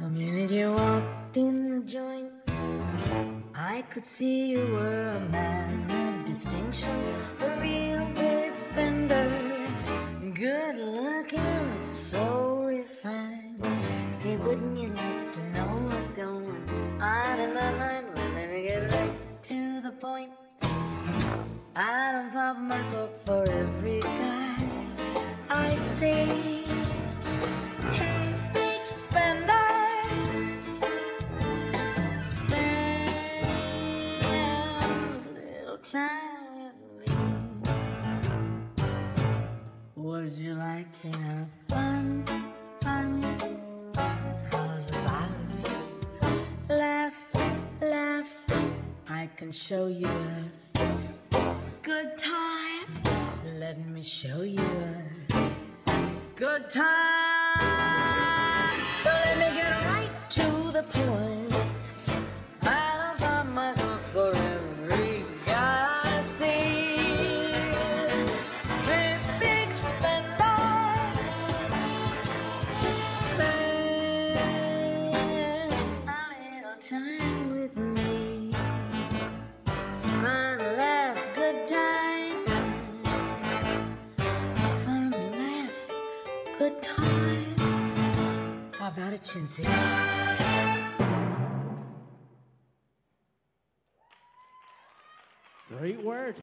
The minute you walked in the joint, I could see you were a man of distinction, a real big spender, good looking, so refined. Hey, wouldn't you like to know what's going on in my mind? Well, let me get right to the point. I don't pop my cork for every guy I see. Hey, big spender, spend a little time with me. Would you like to have fun, fun, fun? How's about it? Laughs, laughs, I can show you a good time. Let me show you a good time. So let me get right to the point. I don't pop my cork for every guy I see. Hey, big spender, spend a little time with me. Fun laughs, good times. Fun laughs, good times. How about it, Chintzy? Great work.